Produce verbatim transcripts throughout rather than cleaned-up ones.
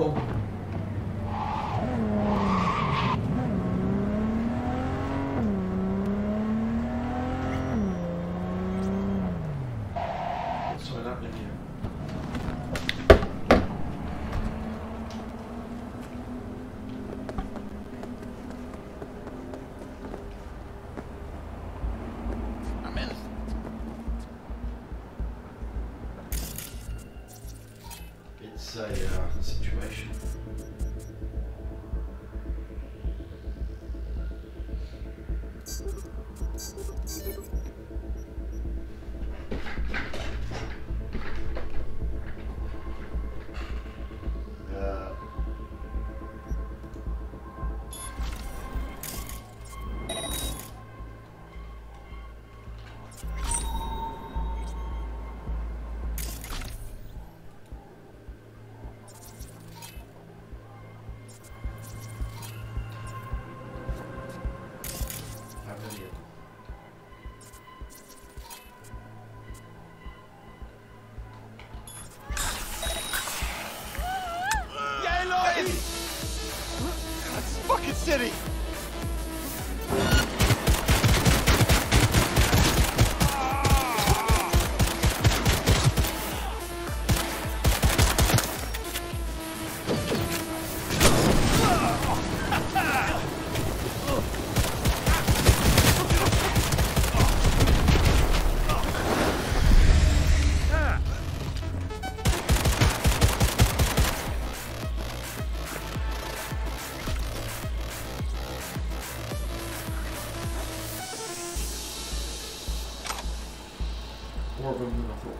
go. What's happening here? It's a uh, situation. Uh, Fucking city! More of them than I thought.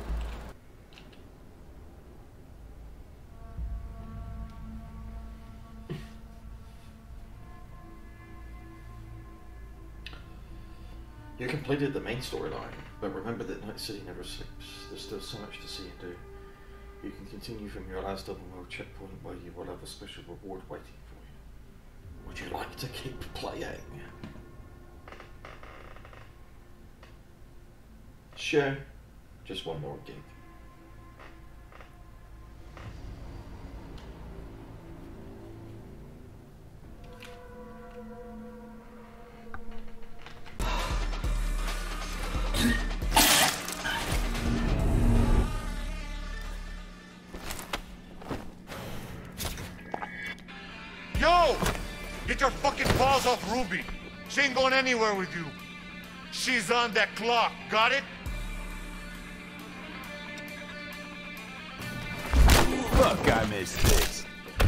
You completed the main storyline, but remember that Night City never sleeps. There's still so much to see and do. You can continue from your last open world checkpoint where you will have a special reward waiting for you. Would you like to keep playing? Sure. Just one more gig. Yo! Get your fucking paws off Ruby. She ain't going anywhere with you. She's on that clock, got it? Fuck, I missed this.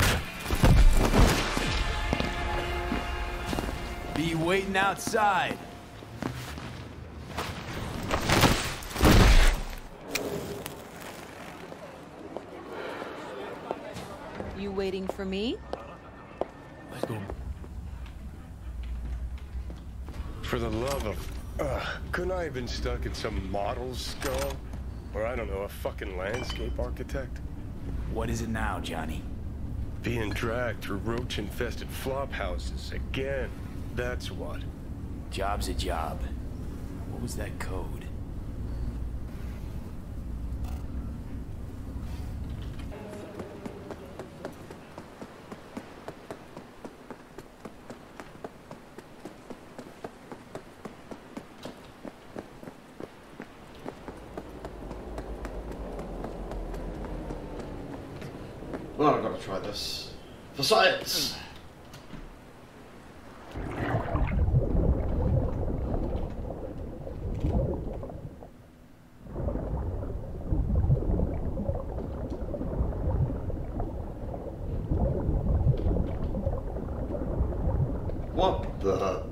Be waiting outside. You waiting for me? Let's go. For the love of... Uh, couldn't I have been stuck in some model's skull? Or I don't know, a fucking landscape architect? What is it now, Johnny? Being dragged through roach-infested flop houses again. That's what. Job's a job. What was that code? Well, I've got to try this. For science! What the...